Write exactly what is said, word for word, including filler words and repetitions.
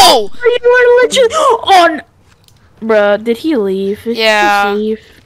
No! You were literally on. Bruh, did he leave? Did Yeah. he just leave?